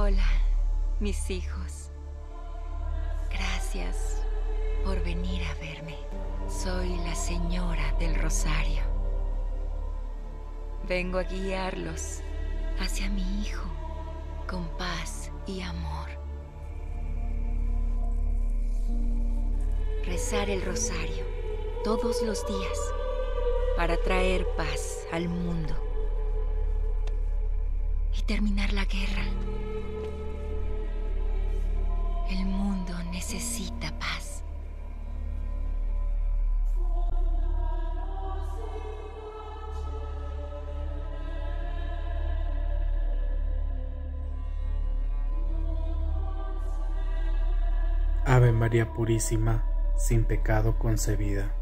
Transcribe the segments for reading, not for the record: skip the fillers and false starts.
Hola, mis hijos. Gracias por venir a verme. Soy la señora del Rosario. Vengo a guiarlos hacia mi hijo con paz y amor. Rezar el rosario todos los días para traer paz al mundo y terminar la guerra. El mundo necesita paz. Ave María Purísima, sin pecado concebida.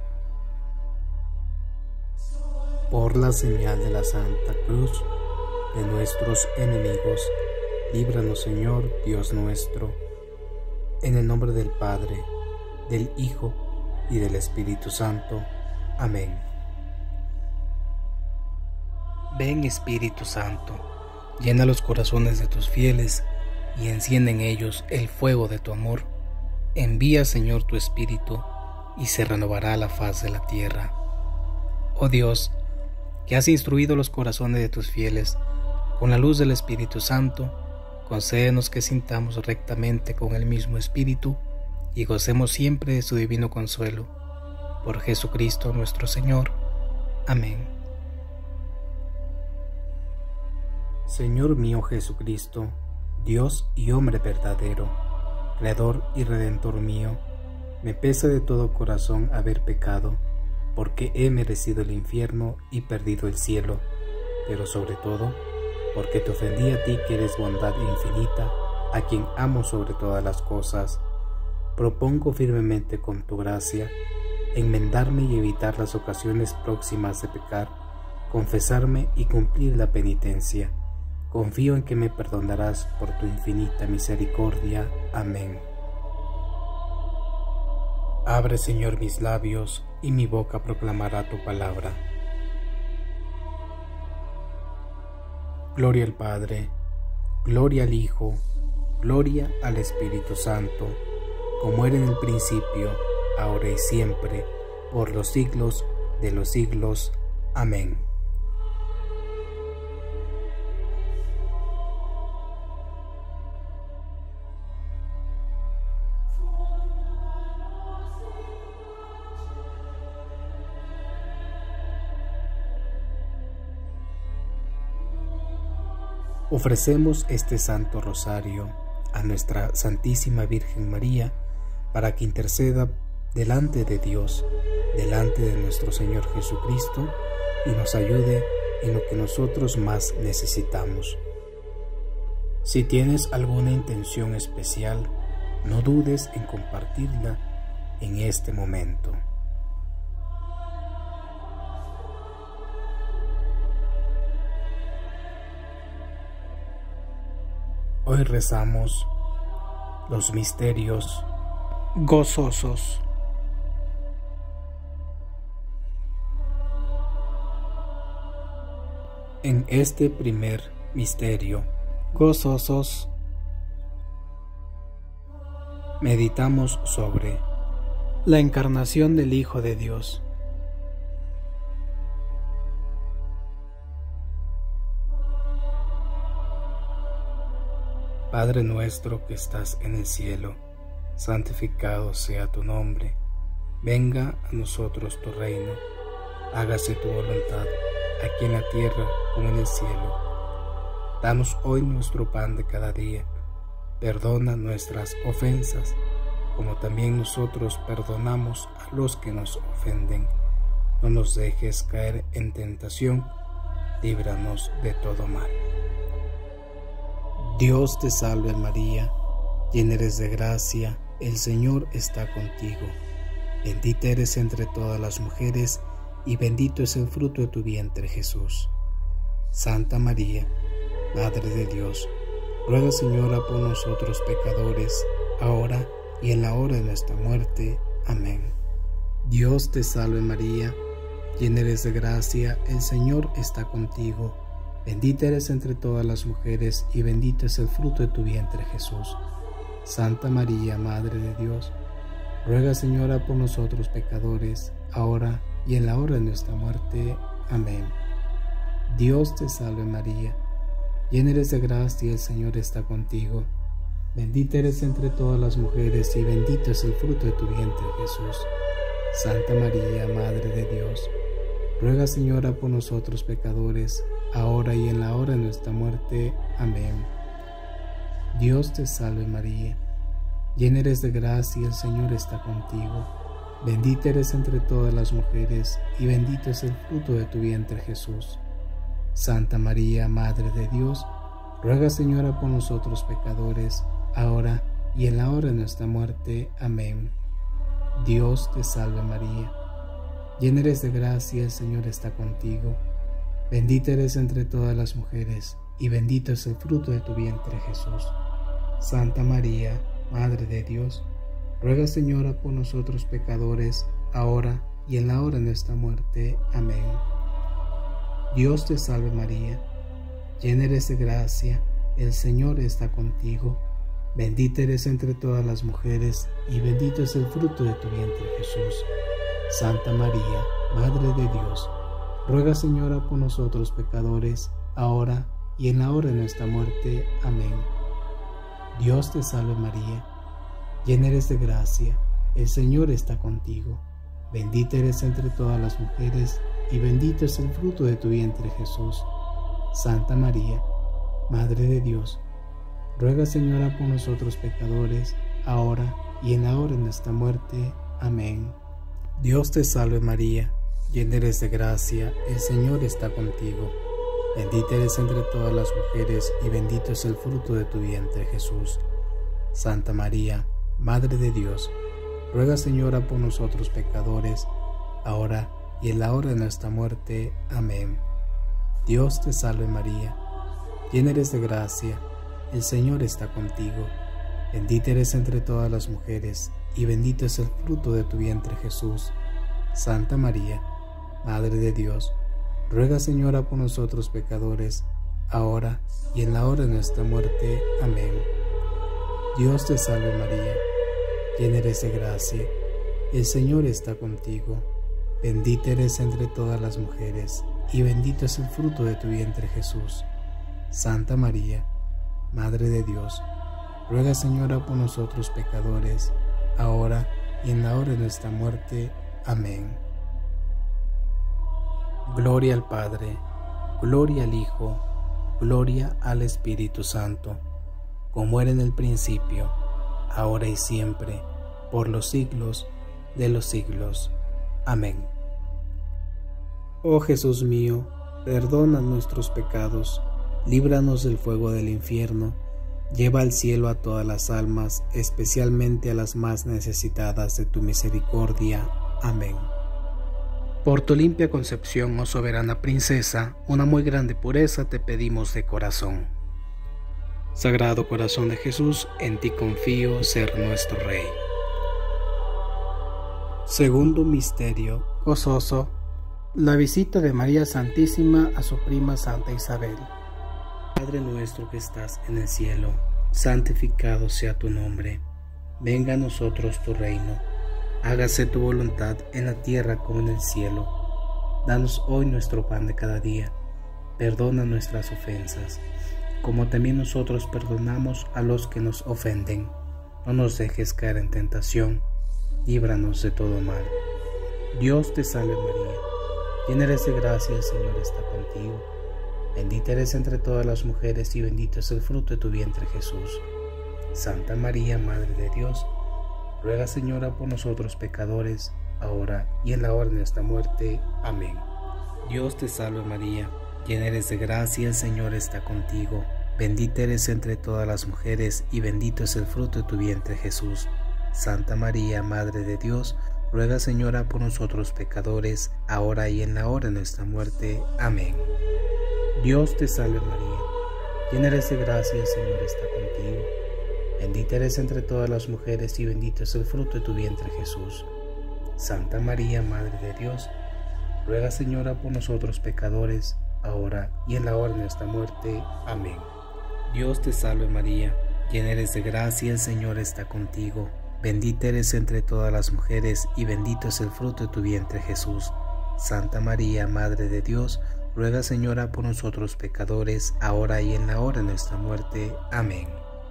Por la señal de la Santa Cruz de nuestros enemigos, líbranos, Señor Dios nuestro, en el nombre del Padre, del Hijo y del Espíritu Santo. Amén. Ven, Espíritu Santo, llena los corazones de tus fieles y enciende en ellos el fuego de tu amor. Envía, Señor, tu Espíritu, y se renovará la faz de la tierra. Oh Dios, que has instruido los corazones de tus fieles con la luz del Espíritu Santo, concédenos que sintamos rectamente con el mismo Espíritu y gocemos siempre de su divino consuelo. Por Jesucristo nuestro Señor. Amén. Señor mío Jesucristo, Dios y hombre verdadero, Creador y Redentor mío, me pesa de todo corazón haber pecado, porque he merecido el infierno y perdido el cielo, pero sobre todo, porque te ofendí a ti que eres bondad infinita, a quien amo sobre todas las cosas. Propongo firmemente con tu gracia, enmendarme y evitar las ocasiones próximas de pecar, confesarme y cumplir la penitencia. Confío en que me perdonarás por tu infinita misericordia. Amén. Abre, Señor, mis labios, y mi boca proclamará tu palabra. Gloria al Padre, gloria al Hijo, gloria al Espíritu Santo, como era en el principio, ahora y siempre, por los siglos de los siglos. Amén. Ofrecemos este Santo Rosario a nuestra Santísima Virgen María para que interceda delante de Dios, delante de nuestro Señor Jesucristo, y nos ayude en lo que nosotros más necesitamos. Si tienes alguna intención especial, no dudes en compartirla en este momento. Hoy rezamos los misterios gozosos. En este primer misterio, gozosos, meditamos sobre la encarnación del Hijo de Dios. Padre nuestro que estás en el cielo, santificado sea tu nombre. Venga a nosotros tu reino. Hágase tu voluntad, aquí en la tierra como en el cielo. Danos hoy nuestro pan de cada día. Perdona nuestras ofensas, como también nosotros perdonamos a los que nos ofenden. No nos dejes caer en tentación, líbranos de todo mal. Dios te salve María, llena eres de gracia, el Señor está contigo. Bendita eres entre todas las mujeres, y bendito es el fruto de tu vientre Jesús. Santa María, Madre de Dios, ruega, Señora, por nosotros pecadores, ahora y en la hora de nuestra muerte. Amén. Dios te salve María, llena eres de gracia, el Señor está contigo. Bendita eres entre todas las mujeres y bendito es el fruto de tu vientre, Jesús. Santa María, Madre de Dios, ruega, Señora, por nosotros pecadores, ahora y en la hora de nuestra muerte. Amén. Dios te salve María, llena eres de gracia, el Señor está contigo. Bendita eres entre todas las mujeres y bendito es el fruto de tu vientre, Jesús. Santa María, Madre de Dios, ruega, Señora, por nosotros pecadores, ahora y en la hora de nuestra muerte. Amén. Dios te salve María, llena eres de gracia, el Señor está contigo. Bendita eres entre todas las mujeres y bendito es el fruto de tu vientre, Jesús. Santa María, Madre de Dios, ruega, Señora, por nosotros pecadores, ahora y en la hora de nuestra muerte. Amén. Dios te salve María, llena eres de gracia, el Señor está contigo. Bendita eres entre todas las mujeres y bendito es el fruto de tu vientre, Jesús. Santa María, Madre de Dios, ruega, Señora, por nosotros pecadores, ahora y en la hora de nuestra muerte. Amén. Dios te salve María, llena eres de gracia, el Señor está contigo. Bendita eres entre todas las mujeres y bendito es el fruto de tu vientre, Jesús. Santa María, Madre de Dios, ruega, Señora, por nosotros pecadores, ahora y en la hora de nuestra muerte. Amén. Dios te salve María, llena eres de gracia, el Señor está contigo. Bendita eres entre todas las mujeres y bendito es el fruto de tu vientre, Jesús. Santa María, Madre de Dios, ruega, Señora, por nosotros pecadores, ahora y en la hora de nuestra muerte. Amén. Dios te salve María, llena eres de gracia, el Señor está contigo. Bendita eres entre todas las mujeres y bendito es el fruto de tu vientre, Jesús. Santa María, Madre de Dios, ruega, Señora, por nosotros pecadores, ahora y en la hora de nuestra muerte. Amén. Dios te salve María, llena eres de gracia, el Señor está contigo. Bendita eres entre todas las mujeres y bendito es el fruto de tu vientre, Jesús. Santa María, Madre de Dios, ruega, Señora, por nosotros pecadores, ahora y en la hora de nuestra muerte. Amén. Dios te salve María, llena eres de gracia, el Señor está contigo. Bendita eres entre todas las mujeres y bendito es el fruto de tu vientre, Jesús. Santa María, Madre de Dios, ruega, Señora, por nosotros pecadores, ahora y en la hora de nuestra muerte. Amén. Gloria al Padre, gloria al Hijo, gloria al Espíritu Santo, como era en el principio, ahora y siempre, por los siglos de los siglos. Amén. Oh Jesús mío, perdona nuestros pecados, líbranos del fuego del infierno, lleva al cielo a todas las almas, especialmente a las más necesitadas de tu misericordia. Amén. Por tu limpia concepción, oh soberana princesa, una muy grande pureza te pedimos de corazón. Sagrado corazón de Jesús, en ti confío ser nuestro Rey. Segundo misterio gozoso, la visita de María Santísima a su prima Santa Isabel. Padre nuestro que estás en el cielo, santificado sea tu nombre. Venga a nosotros tu reino. Hágase tu voluntad en la tierra como en el cielo. Danos hoy nuestro pan de cada día. Perdona nuestras ofensas, como también nosotros perdonamos a los que nos ofenden. No nos dejes caer en tentación, líbranos de todo mal. Dios te salve María, llena eres de gracia, el Señor está contigo. Bendita eres entre todas las mujeres y bendito es el fruto de tu vientre, Jesús. Santa María, Madre de Dios, ruega, Señora, por nosotros pecadores, ahora y en la hora de nuestra muerte. Amén. Dios te salve María, llena eres de gracia, el Señor está contigo. Bendita eres entre todas las mujeres y bendito es el fruto de tu vientre, Jesús. Santa María, Madre de Dios, ruega, Señora, por nosotros pecadores, ahora y en la hora de nuestra muerte. Amén. Dios te salve María, llena eres de gracia, el Señor está contigo. Bendita eres entre todas las mujeres y bendito es el fruto de tu vientre, Jesús. Santa María, Madre de Dios, ruega, Señora, por nosotros pecadores, ahora y en la hora de nuestra muerte. Amén. Dios te salve María, llena eres de gracia, el Señor está contigo. Bendita eres entre todas las mujeres y bendito es el fruto de tu vientre Jesús. Santa María, Madre de Dios, ruega Señora por nosotros pecadores, ahora y en la hora de nuestra muerte. Amén.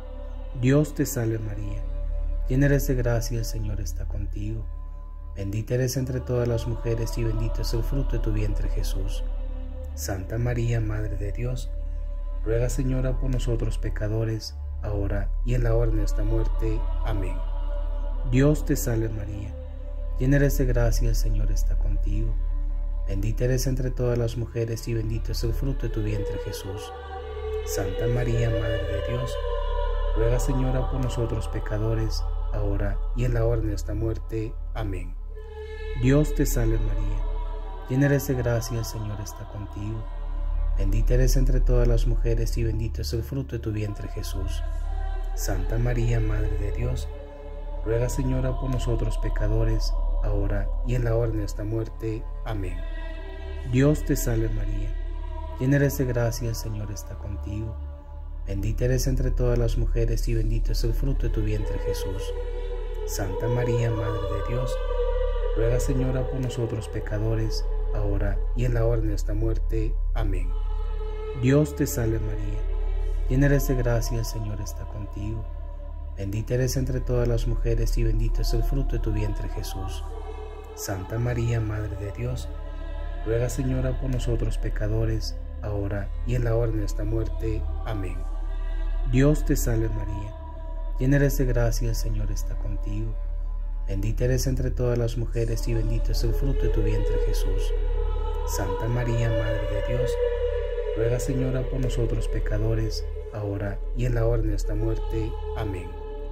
Dios te salve María, llena eres de gracia, el Señor está contigo. Bendita eres entre todas las mujeres y bendito es el fruto de tu vientre Jesús. Santa María, Madre de Dios, ruega Señora por nosotros pecadores, ahora y en la hora de nuestra muerte. Amén. Dios te salve María, llena eres de gracia, el Señor está contigo. Bendita eres entre todas las mujeres y bendito es el fruto de tu vientre Jesús. Santa María, Madre de Dios, ruega Señora por nosotros pecadores, ahora y en la hora de nuestra muerte. Amén. Dios te salve María, llena eres de gracia, el Señor está contigo. Bendita eres entre todas las mujeres y bendito es el fruto de tu vientre Jesús. Santa María, Madre de Dios, ruega Señora por nosotros pecadores, ahora y en la hora de nuestra muerte. Amén. Dios te salve María, llena eres de gracia, el Señor está contigo. Bendita eres entre todas las mujeres y bendito es el fruto de tu vientre Jesús. Santa María, Madre de Dios, ruega Señora por nosotros pecadores, ahora y en la hora de nuestra muerte. Amén. Dios te salve María, llena eres de gracia, el Señor está contigo. Bendita eres entre todas las mujeres y bendito es el fruto de tu vientre Jesús. Santa María, Madre de Dios, ruega Señora por nosotros pecadores, ahora y en la hora de nuestra muerte. Amén. Dios te salve María, llena eres de gracia, el Señor está contigo. Bendita eres entre todas las mujeres y bendito es el fruto de tu vientre Jesús. Santa María, Madre de Dios, ruega Señora por nosotros pecadores, ahora y en la hora de nuestra muerte. Amén.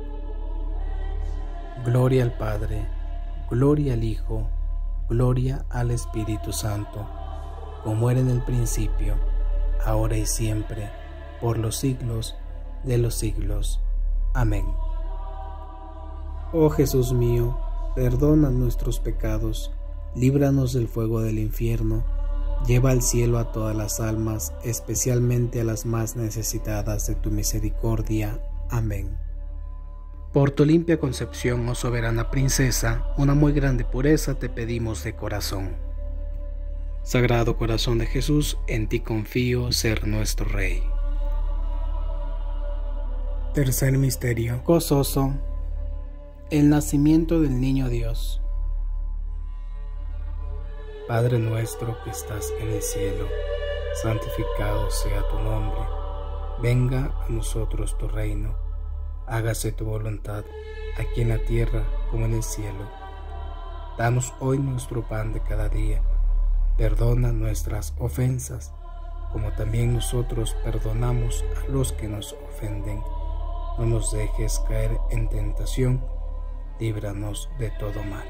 Gloria al Padre, gloria al Hijo, gloria al Espíritu Santo, como era en el principio, ahora y siempre, por los siglos de los siglos. Amén. Oh Jesús mío, perdona nuestros pecados, líbranos del fuego del infierno, lleva al cielo a todas las almas, especialmente a las más necesitadas de tu misericordia. Amén. Por tu limpia concepción, oh soberana princesa, una muy grande pureza te pedimos de corazón. Sagrado corazón de Jesús, en ti confío ser nuestro Rey. Tercer misterio gozoso, el nacimiento del Niño Dios. Padre nuestro que estás en el cielo, santificado sea tu nombre. Venga a nosotros tu reino. Hágase tu voluntad, aquí en la tierra como en el cielo. Danos hoy nuestro pan de cada día. Perdona nuestras ofensas, como también nosotros perdonamos a los que nos ofenden. No nos dejes caer en tentación, líbranos de todo mal.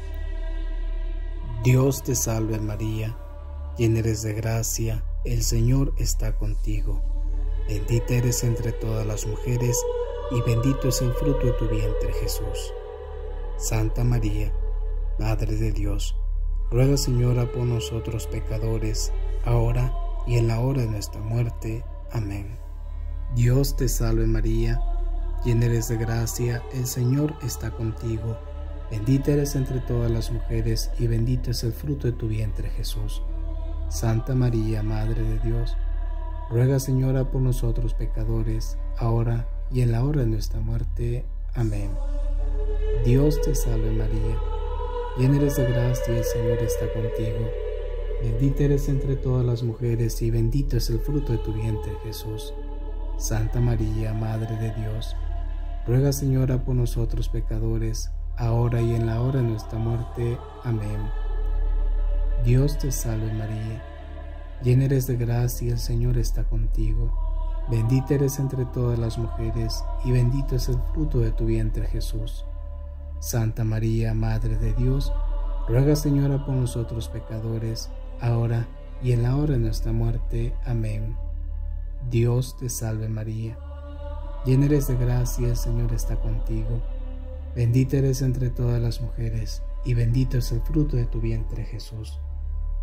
Dios te salve María, llena eres de gracia, el Señor está contigo. Bendita eres entre todas las mujeres, y bendito es el fruto de tu vientre Jesús. Santa María, Madre de Dios, ruega Señora por nosotros pecadores, ahora y en la hora de nuestra muerte. Amén. Dios te salve María, llena eres de gracia, el Señor está contigo. Bendita eres entre todas las mujeres y bendito es el fruto de tu vientre Jesús. Santa María, Madre de Dios, ruega Señora por nosotros pecadores, ahora y en la hora de nuestra muerte. Amén. Dios te salve María, llena eres de gracia, el Señor está contigo. Bendita eres entre todas las mujeres y bendito es el fruto de tu vientre Jesús. Santa María, Madre de Dios, ruega Señora por nosotros pecadores, ahora y en la hora de nuestra muerte. Amén. Dios te salve María, llena eres de gracia, el Señor está contigo. Bendita eres entre todas las mujeres y bendito es el fruto de tu vientre Jesús. Santa María, Madre de Dios, ruega Señora por nosotros pecadores, ahora y en la hora de nuestra muerte. Amén. Dios te salve María, llena eres de gracia, el Señor está contigo. Bendita eres entre todas las mujeres y bendito es el fruto de tu vientre Jesús.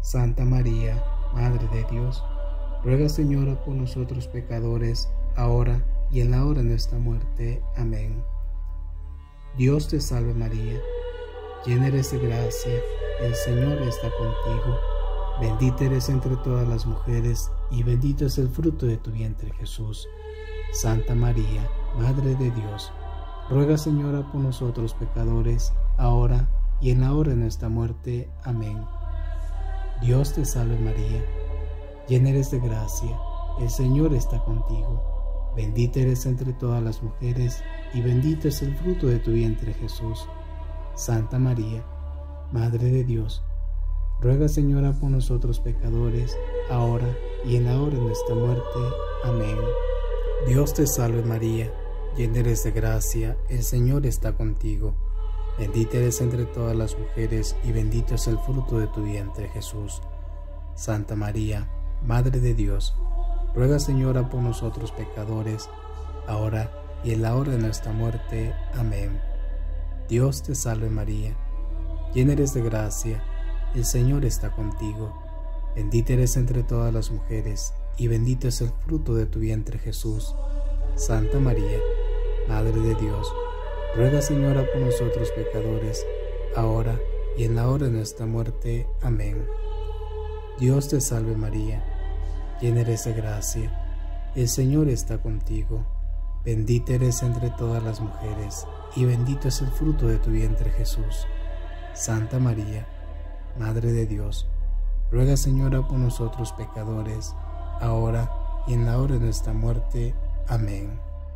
Santa María, Madre de Dios, ruega, Señora, por nosotros pecadores, ahora y en la hora de nuestra muerte. Amén. Dios te salve María, llena eres de gracia, el Señor está contigo, bendita eres entre todas las mujeres, y bendito es el fruto de tu vientre Jesús. Santa María, Madre de Dios, ruega, Señora, por nosotros pecadores, ahora y en la hora de nuestra muerte. Amén. Dios te salve María, llena eres de gracia, el Señor está contigo, bendita eres entre todas las mujeres, y bendito es el fruto de tu vientre Jesús. Santa María, Madre de Dios, ruega, Señora, por nosotros pecadores, ahora y en la hora de nuestra muerte. Amén. Dios te salve María, llena eres de gracia, el Señor está contigo, bendita eres entre todas las mujeres, y bendito es el fruto de tu vientre Jesús. Santa María, Madre de Dios, ruega, Señora, por nosotros pecadores, ahora y en la hora de nuestra muerte. Amén. Dios te salve María, llena eres de gracia, el Señor está contigo, bendita eres entre todas las mujeres, y bendito es el fruto de tu vientre Jesús. Santa María, Madre de Dios, ruega, Señora, por nosotros pecadores, ahora y en la hora de nuestra muerte. Amén. Dios te salve María, llena eres de gracia, el Señor está contigo, bendita eres entre todas las mujeres, y bendito es el fruto de tu vientre Jesús. Santa María, Madre de Dios, ruega, Señora, por nosotros pecadores, ahora y en la hora de nuestra muerte. Amén.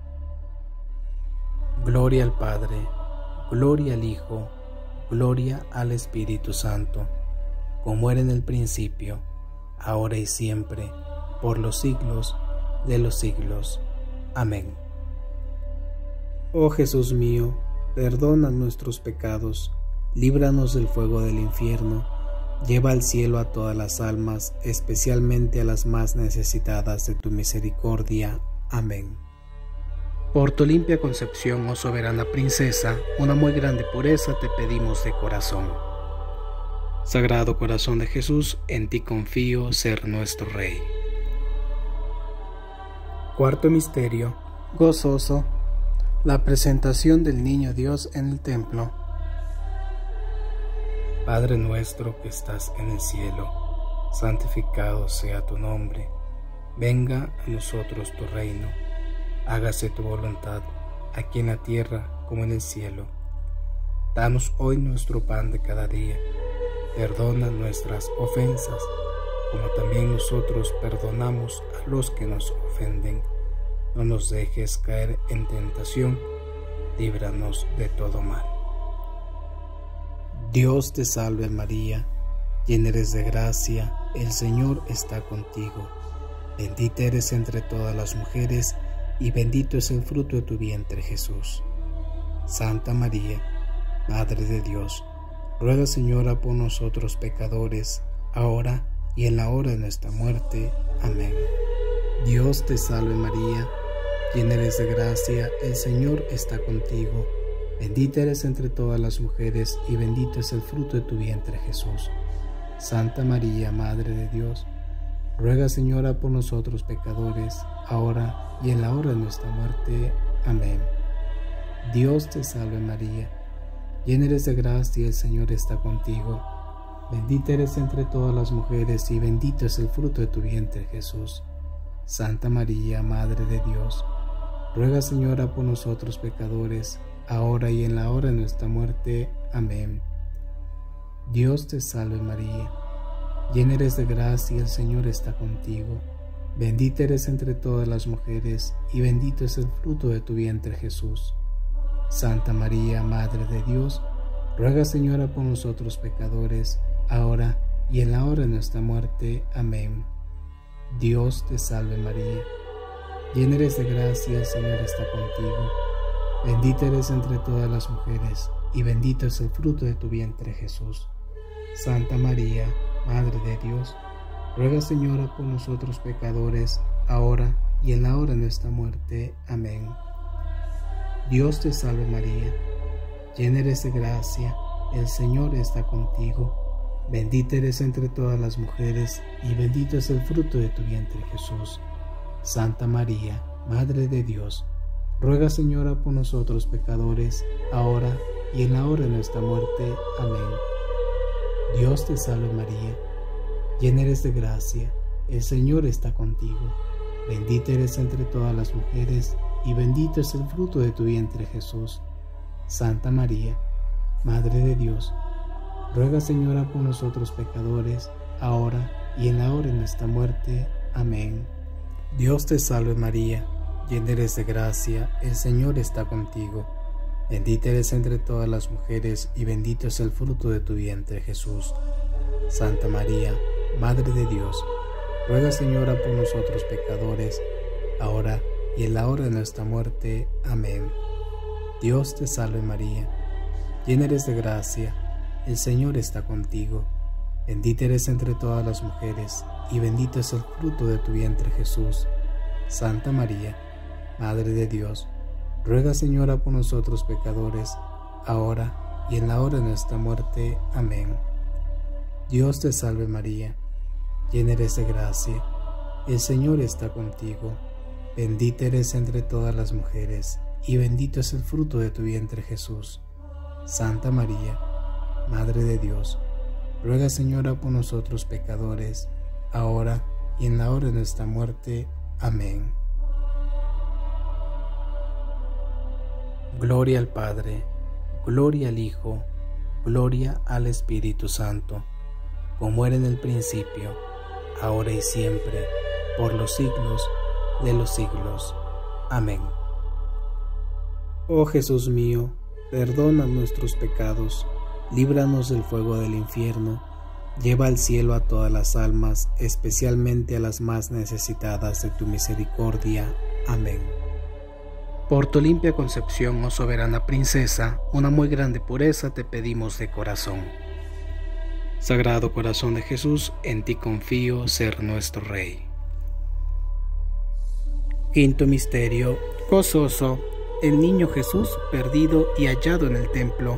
Gloria al Padre, gloria al Hijo, gloria al Espíritu Santo, como era en el principio, ahora y siempre, por los siglos de los siglos. Amén. Oh Jesús mío, perdona nuestros pecados, líbranos del fuego del infierno, lleva al cielo a todas las almas, especialmente a las más necesitadas de tu misericordia. Amén. Por tu limpia concepción, oh soberana princesa, una muy grande pureza te pedimos de corazón. Sagrado Corazón de Jesús, en ti confío ser nuestro Rey. Cuarto misterio gozoso: la presentación del Niño Dios en el templo. Padre nuestro que estás en el cielo, santificado sea tu nombre. Venga a nosotros tu reino. Hágase tu voluntad, aquí en la tierra como en el cielo. Danos hoy nuestro pan de cada día. Perdona nuestras ofensas, como también nosotros perdonamos a los que nos ofenden. No nos dejes caer en tentación, líbranos de todo mal. Dios te salve María, llena eres de gracia, el Señor está contigo. Bendita eres entre todas las mujeres, y bendito es el fruto de tu vientre Jesús. Santa María, Madre de Dios, ruega, Señora, por nosotros pecadores, ahora y en la hora de nuestra muerte. Amén. Dios te salve María, llena eres de gracia, el Señor está contigo. Bendita eres entre todas las mujeres, y bendito es el fruto de tu vientre Jesús. Santa María, Madre de Dios, ruega, Señora, por nosotros pecadores, ahora y en la hora de nuestra muerte. Amén. Dios te salve María, llena eres de gracia, el Señor está contigo. Bendita eres entre todas las mujeres, y bendito es el fruto de tu vientre Jesús. Santa María, Madre de Dios, ruega, Señora, por nosotros pecadores, ahora y en la hora de nuestra muerte. Amén. Dios te salve María, llena eres de gracia, el Señor está contigo. Bendita eres entre todas las mujeres, y bendito es el fruto de tu vientre Jesús. Santa María, Madre de Dios, ruega, Señora, por nosotros pecadores, ahora y en la hora de nuestra muerte. Amén. Dios te salve María, llena eres de gracia, el Señor está contigo. Bendita eres entre todas las mujeres, y bendito es el fruto de tu vientre Jesús. Santa María, Madre de Dios, ruega, Señora, por nosotros pecadores, ahora y en la hora de nuestra muerte. Amén. Dios te salve María, llena eres de gracia, el Señor está contigo. Bendita eres entre todas las mujeres, y bendito es el fruto de tu vientre, Jesús. Santa María, Madre de Dios, ruega, Señora, por nosotros pecadores, ahora y en la hora de nuestra muerte. Amén. Dios te salve María, llena eres de gracia, el Señor está contigo. Bendita eres entre todas las mujeres, y bendito es el fruto de tu vientre, Jesús. Santa María, Madre de Dios, ruega, Señora, por nosotros pecadores, ahora y en la hora de nuestra muerte. Amén. Dios te salve María, llena eres de gracia, el Señor está contigo. Bendita eres entre todas las mujeres, y bendito es el fruto de tu vientre, Jesús. Santa María, Madre de Dios, ruega, Señora, por nosotros pecadores, ahora y en la hora de nuestra muerte. Amén. Dios te salve María, llena eres de gracia, el Señor está contigo. Bendita eres entre todas las mujeres, y bendito es el fruto de tu vientre, Jesús. Santa María, Madre de Dios, ruega, Señora, por nosotros pecadores, ahora y en la hora de nuestra muerte. Amén. Dios te salve María, llena eres de gracia, el Señor está contigo. Bendita eres entre todas las mujeres, y bendito es el fruto de tu vientre, Jesús. Santa María, Madre de Dios, ruega, Señora, por nosotros pecadores, ahora y en la hora de nuestra muerte. Amén. Gloria al Padre, gloria al Hijo, gloria al Espíritu Santo, como era en el principio, ahora y siempre, por los siglos de los siglos. Amén. Oh Jesús mío, perdona nuestros pecados, líbranos del fuego del infierno, lleva al cielo a todas las almas, especialmente a las más necesitadas de tu misericordia. Amén. Por tu limpia concepción, oh soberana princesa, una muy grande pureza te pedimos de corazón. Sagrado corazón de Jesús, en ti confío ser nuestro Rey. Quinto misterio gozoso, el niño Jesús perdido y hallado en el templo.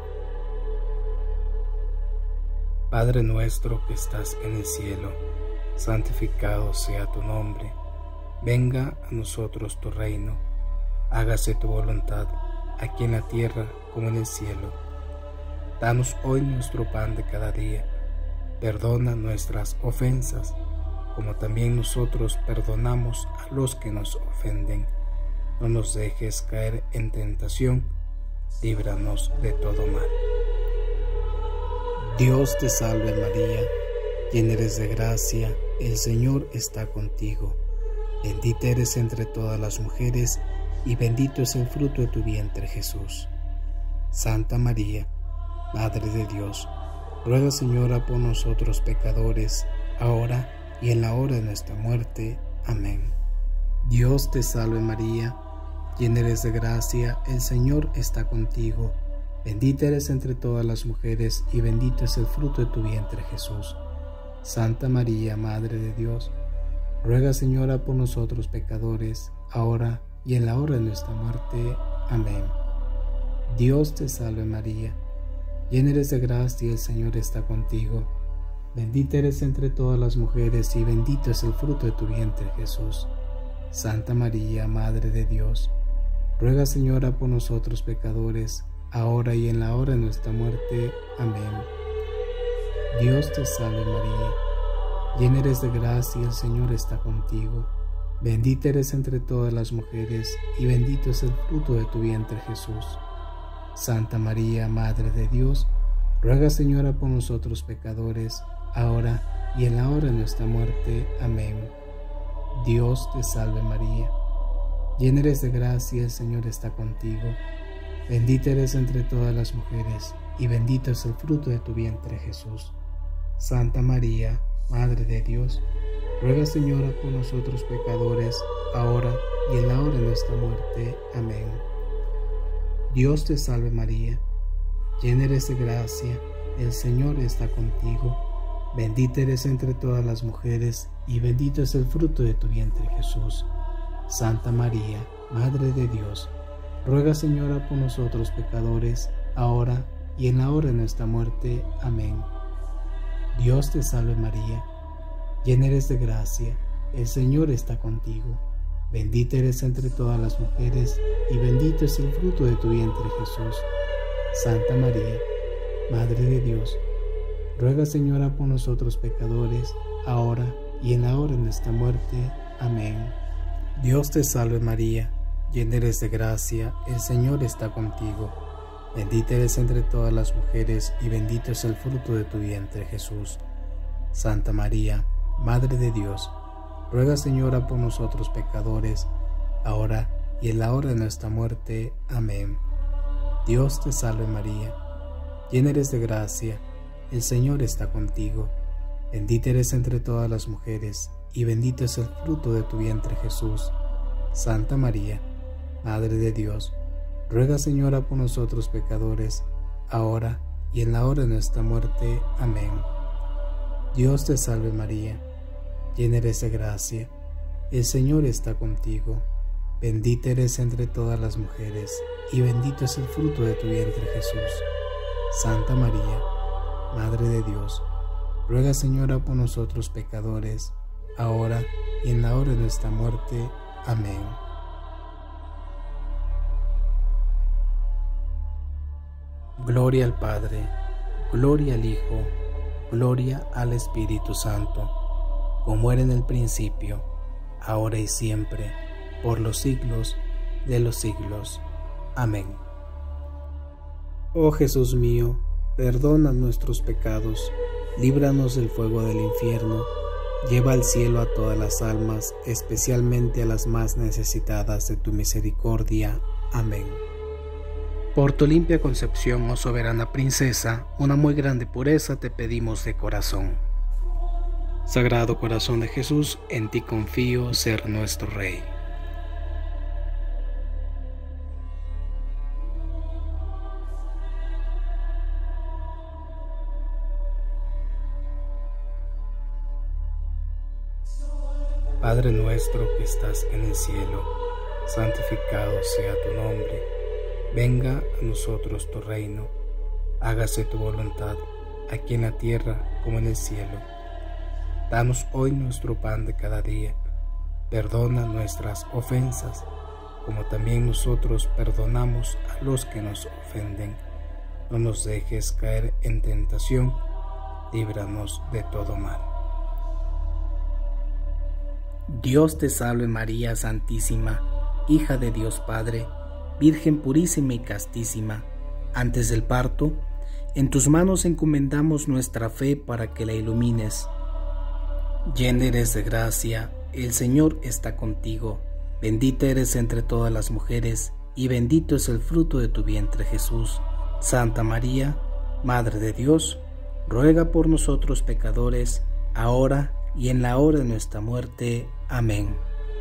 Padre nuestro que estás en el cielo, santificado sea tu nombre. Venga a nosotros tu reino. Hágase tu voluntad, aquí en la tierra como en el cielo. Danos hoy nuestro pan de cada día. Perdona nuestras ofensas, como también nosotros perdonamos a los que nos ofenden. No nos dejes caer en tentación, líbranos de todo mal. Dios te salve María, llena eres de gracia, el Señor está contigo. Bendita eres entre todas las mujeres, y bendito es el fruto de tu vientre, Jesús. Santa María, Madre de Dios, ruega, Señora, por nosotros pecadores, ahora y en la hora de nuestra muerte. Amén. Dios te salve María, llena eres de gracia, el Señor está contigo. Bendita eres entre todas las mujeres, y bendito es el fruto de tu vientre, Jesús. Santa María, Madre de Dios, ruega, Señora, por nosotros pecadores, ahora y en la hora de nuestra muerte. Amén. Dios te salve María, llena eres de gracia, el Señor está contigo. Bendita eres entre todas las mujeres, y bendito es el fruto de tu vientre, Jesús. Santa María, Madre de Dios, ruega, Señora, por nosotros pecadores, ahora y en la hora de nuestra muerte. Amén. Dios te salve María, llena eres de gracia, el Señor está contigo. Bendita eres entre todas las mujeres, y bendito es el fruto de tu vientre, Jesús. Santa María, Madre de Dios, ruega, Señora, por nosotros pecadores, ahora y en la hora de nuestra muerte. Amén. Dios te salve María, llena eres de gracia, el Señor está contigo. Bendita eres entre todas las mujeres, y bendito es el fruto de tu vientre, Jesús. Santa María, Madre de Dios, ruega, Señora, por nosotros pecadores, ahora y en la hora de nuestra muerte. Amén. Dios te salve María, llena eres de gracia, el Señor está contigo. Bendita eres entre todas las mujeres, y bendito es el fruto de tu vientre, Jesús. Santa María, Madre de Dios, ruega, Señora, por nosotros pecadores, ahora y en la hora de nuestra muerte. Amén. Dios te salve María, llena eres de gracia, el Señor está contigo. Bendita eres entre todas las mujeres, y bendito es el fruto de tu vientre Jesús. Santa María, Madre de Dios, ruega Señora por nosotros pecadores, ahora y en la hora de nuestra muerte. Amén. Dios te salve María, llena eres de gracia, el Señor está contigo. Bendita eres entre todas las mujeres, y bendito es el fruto de tu vientre Jesús. Santa María, Madre de Dios, ruega Señora por nosotros pecadores, ahora y en la hora de nuestra muerte. Amén. Dios te salve María, llena eres de gracia, el Señor está contigo. Bendita eres entre todas las mujeres, y bendito es el fruto de tu vientre Jesús. Santa María, Madre de Dios, ruega Señora por nosotros pecadores, ahora y en la hora de nuestra muerte. Amén. Dios te salve María, llena eres de gracia, el Señor está contigo. Bendita eres entre todas las mujeres, y bendito es el fruto de tu vientre Jesús. Santa María, Madre de Dios, ruega Señora por nosotros pecadores, ahora y en la hora de nuestra muerte. Amén. Gloria al Padre, gloria al Hijo, gloria al Espíritu Santo, como era en el principio, ahora y siempre, por los siglos de los siglos. Amén. Oh Jesús mío, perdona nuestros pecados, líbranos del fuego del infierno, lleva al cielo a todas las almas, especialmente a las más necesitadas de tu misericordia. Amén. Por tu limpia concepción, oh soberana princesa, una muy grande pureza te pedimos de corazón. Sagrado corazón de Jesús, en ti confío ser nuestro Rey. Padre nuestro que estás en el cielo, santificado sea tu nombre. Venga a nosotros tu reino, hágase tu voluntad, aquí en la tierra como en el cielo. Danos hoy nuestro pan de cada día, perdona nuestras ofensas, como también nosotros perdonamos a los que nos ofenden. No nos dejes caer en tentación, líbranos de todo mal. Dios te salve María Santísima, hija de Dios Padre, Virgen purísima y castísima. Antes del parto, en tus manos encomendamos nuestra fe para que la ilumines. Llena eres de gracia, el Señor está contigo. Bendita eres entre todas las mujeres, y bendito es el fruto de tu vientre Jesús. Santa María, Madre de Dios, ruega por nosotros pecadores, ahora y en la hora de nuestra muerte. Amén.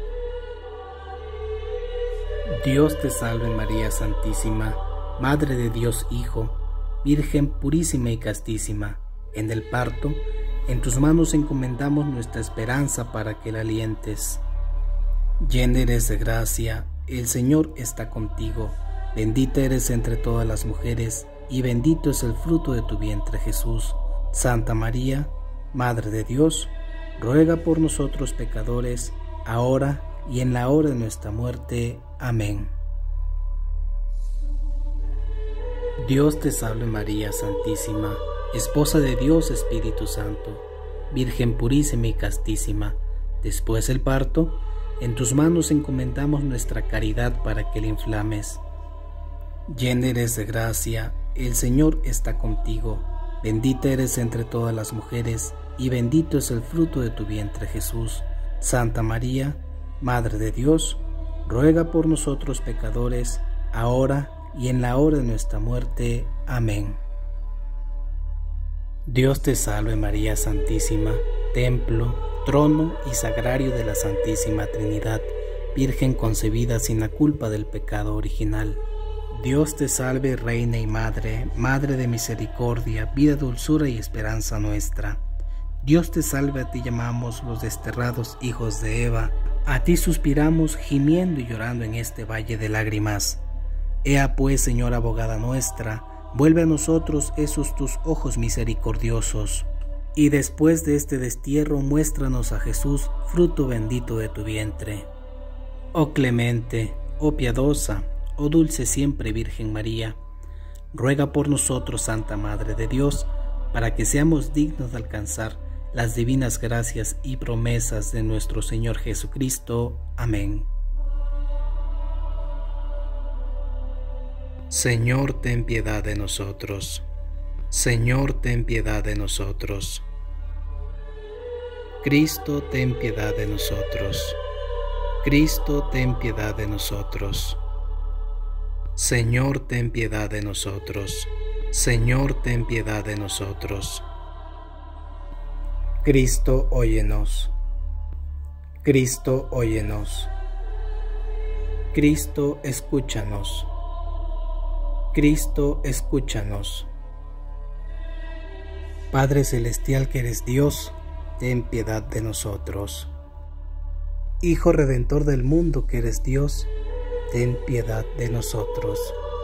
Dios te salve María Santísima, Madre de Dios Hijo, Virgen purísima y castísima. En el parto, en tus manos encomendamos nuestra esperanza para que la alientes. Llena eres de gracia, el Señor está contigo. Bendita eres entre todas las mujeres, y bendito es el fruto de tu vientre Jesús. Santa María, Madre de Dios, ruega por nosotros pecadores, ahora y en la hora de nuestra muerte. Amén. Dios te salve María Santísima, Esposa de Dios Espíritu Santo, Virgen purísima y castísima. Después del parto, en tus manos encomendamos nuestra caridad para que la inflames. Llena eres de gracia, el Señor está contigo. Bendita eres entre todas las mujeres, y bendito es el fruto de tu vientre Jesús. Santa María, Madre de Dios, ruega por nosotros pecadores, ahora y en la hora de nuestra muerte. Amén. Dios te salve María Santísima, templo, trono y sagrario de la Santísima Trinidad, Virgen concebida sin la culpa del pecado original. Dios te salve Reina y Madre, Madre de misericordia, vida, dulzura y esperanza nuestra. Dios te salve, a ti llamamos los desterrados hijos de Eva, a ti suspiramos gimiendo y llorando en este valle de lágrimas. Ea pues, Señora abogada nuestra, vuelve a nosotros esos tus ojos misericordiosos. Y después de este destierro, muéstranos a Jesús, fruto bendito de tu vientre. Oh clemente, oh piadosa, oh dulce siempre Virgen María, ruega por nosotros, Santa Madre de Dios, para que seamos dignos de alcanzar las divinas gracias y promesas de nuestro Señor Jesucristo. Amén. Señor, ten piedad de nosotros. Señor, ten piedad de nosotros. Cristo, ten piedad de nosotros. Cristo, ten piedad de nosotros. Señor, ten piedad de nosotros. Señor, ten piedad de nosotros. Cristo, óyenos. Cristo, óyenos. Cristo, escúchanos. Cristo, escúchanos. Padre celestial que eres Dios, ten piedad de nosotros. Hijo redentor del mundo que eres Dios, ten piedad de nosotros.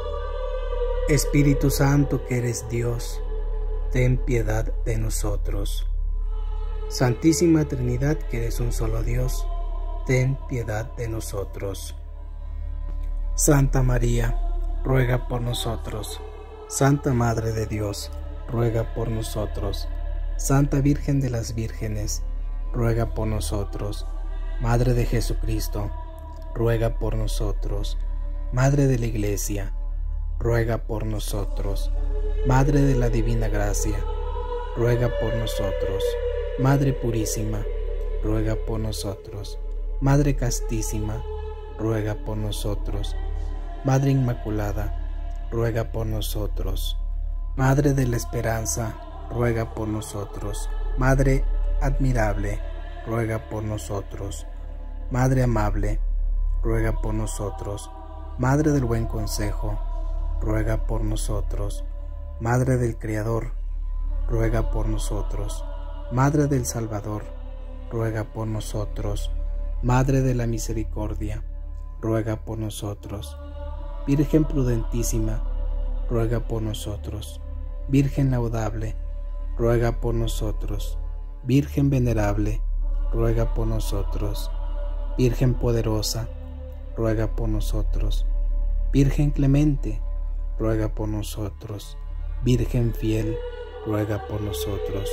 Espíritu Santo que eres Dios, ten piedad de nosotros. Santísima Trinidad que eres un solo Dios, ten piedad de nosotros. Santa María, ruega por nosotros. Santa Madre de Dios, ruega por nosotros. Santa Virgen de las Vírgenes, ruega por nosotros. Madre de Jesucristo, ruega por nosotros. Madre de la Iglesia, ruega por nosotros. Madre de la Divina Gracia, ruega por nosotros. Madre Purísima, ruega por nosotros. Madre Castísima, ruega por nosotros. Madre Inmaculada, ruega por nosotros. Madre de la Esperanza, ruega por nosotros. Madre Admirable, ruega por nosotros. Madre Amable, ruega por nosotros. Madre del Buen Consejo, ruega por nosotros. Madre del Creador, ruega por nosotros. Madre del Salvador, ruega por nosotros. Madre de la Misericordia, ruega por nosotros. Virgen prudentísima, ruega por nosotros. Virgen laudable, ruega por nosotros. Virgen venerable, ruega por nosotros. Virgen poderosa, ruega por nosotros. Virgen clemente, ruega por nosotros. Virgen fiel, ruega por nosotros.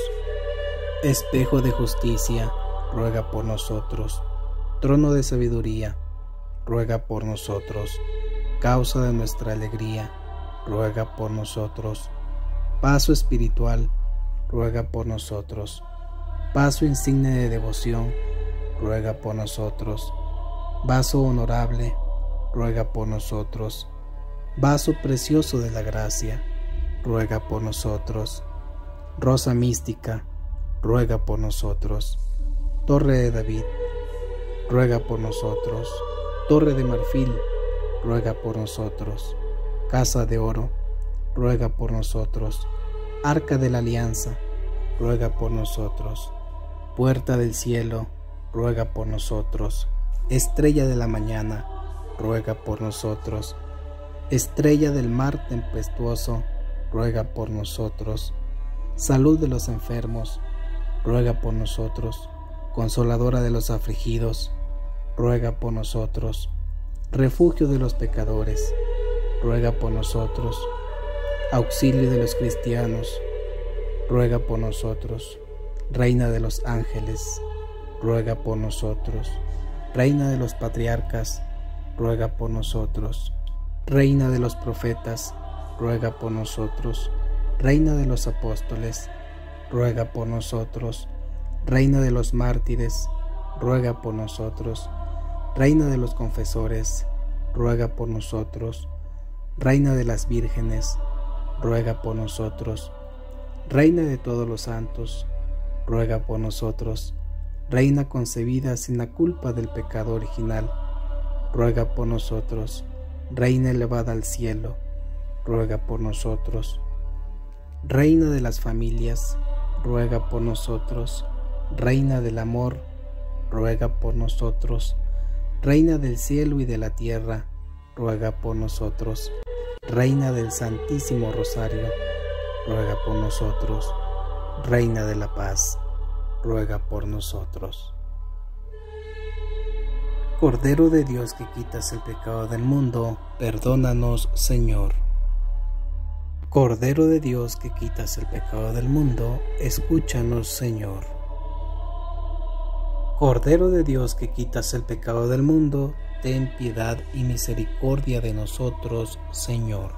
Espejo de justicia, ruega por nosotros. Trono de sabiduría, ruega por nosotros. Causa de nuestra alegría, ruega por nosotros. Paso espiritual, ruega por nosotros. Paso insigne de devoción, ruega por nosotros. Vaso honorable, ruega por nosotros. Vaso precioso de la gracia, ruega por nosotros. Rosa mística, ruega por nosotros. Torre de David, ruega por nosotros. Torre de marfil, ruega por nosotros. Casa de oro, ruega por nosotros. Arca de la alianza, ruega por nosotros. Puerta del cielo, ruega por nosotros. Estrella de la mañana, ruega por nosotros. Estrella del mar tempestuoso, ruega por nosotros. Salud de los enfermos, ruega por nosotros. Consoladora de los afligidos, ruega por nosotros. Refugio de los pecadores, ruega por nosotros. Auxilio de los cristianos, ruega por nosotros. Reina de los ángeles, ruega por nosotros. Reina de los patriarcas, ruega por nosotros. Reina de los profetas, ruega por nosotros. Reina de los apóstoles, ruega por nosotros. Reina de los mártires, ruega por nosotros. Reina de los confesores, ruega por nosotros. Reina de las vírgenes, ruega por nosotros. Reina de todos los santos, ruega por nosotros. Reina concebida sin la culpa del pecado original, ruega por nosotros. Reina elevada al cielo, ruega por nosotros. Reina de las familias, ruega por nosotros. Reina del amor, ruega por nosotros. Reina del cielo y de la tierra, ruega por nosotros. Reina del Santísimo Rosario, ruega por nosotros. Reina de la Paz, ruega por nosotros. Cordero de Dios que quitas el pecado del mundo, perdónanos, Señor. Cordero de Dios que quitas el pecado del mundo, escúchanos, Señor. Cordero de Dios que quitas el pecado del mundo, ten piedad y misericordia de nosotros, Señor.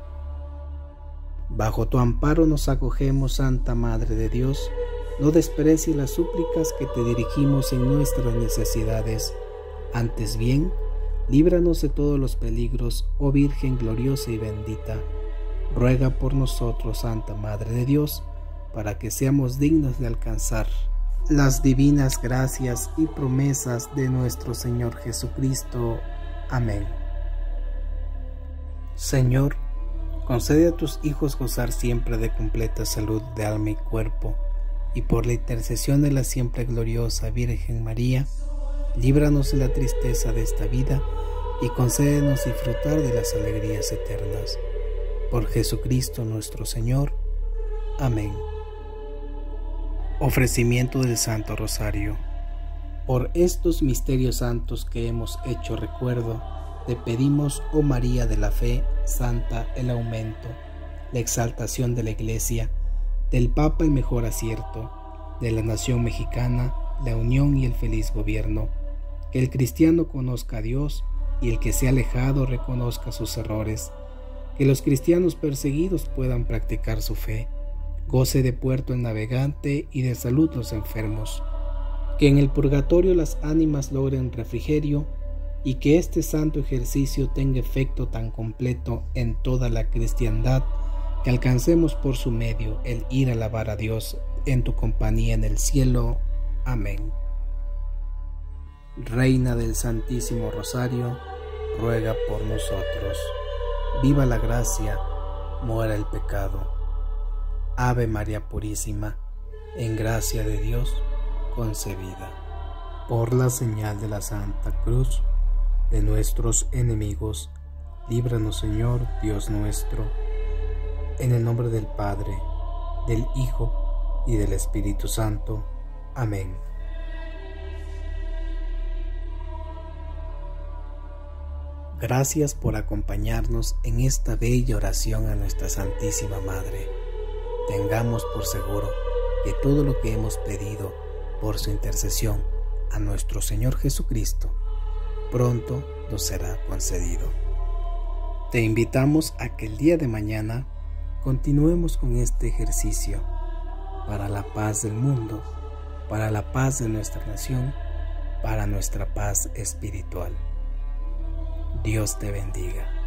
Bajo tu amparo nos acogemos, Santa Madre de Dios. No desprecies las súplicas que te dirigimos en nuestras necesidades. Antes bien, líbranos de todos los peligros, oh Virgen gloriosa y bendita. Ruega por nosotros, Santa Madre de Dios, para que seamos dignos de alcanzar las divinas gracias y promesas de nuestro Señor Jesucristo. Amén. Señor, concede a tus hijos gozar siempre de completa salud de alma y cuerpo, y por la intercesión de la siempre gloriosa Virgen María, líbranos de la tristeza de esta vida y concédenos disfrutar de las alegrías eternas. Por Jesucristo nuestro Señor. Amén. Ofrecimiento del Santo Rosario. Por estos misterios santos que hemos hecho recuerdo, te pedimos, oh María de la Fe Santa, el aumento, la exaltación de la Iglesia, del Papa el mejor acierto, de la nación mexicana, la unión y el feliz gobierno, que el cristiano conozca a Dios y el que se ha alejado reconozca sus errores, que los cristianos perseguidos puedan practicar su fe, goce de puerto el navegante y de salud los enfermos, que en el purgatorio las ánimas logren refrigerio y que este santo ejercicio tenga efecto tan completo en toda la cristiandad que alcancemos por su medio el ir a alabar a Dios en tu compañía en el cielo. Amén. Reina del Santísimo Rosario, ruega por nosotros. Viva la gracia, muera el pecado. Ave María Purísima, en gracia de Dios concebida. Por la señal de la Santa Cruz de nuestros enemigos, líbranos, Señor Dios nuestro, en el nombre del Padre, del Hijo y del Espíritu Santo. Amén. Gracias por acompañarnos en esta bella oración a nuestra Santísima Madre. Tengamos por seguro que todo lo que hemos pedido por su intercesión a nuestro Señor Jesucristo, pronto nos será concedido. Te invitamos a que el día de mañana continuemos con este ejercicio para la paz del mundo, para la paz de nuestra nación, para nuestra paz espiritual. Dios te bendiga.